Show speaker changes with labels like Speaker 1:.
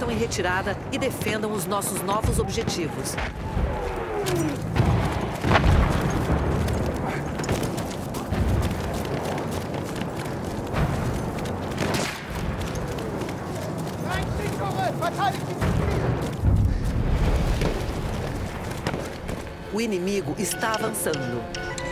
Speaker 1: estão em retirada e defendam os nossos novos objetivos. O inimigo está avançando.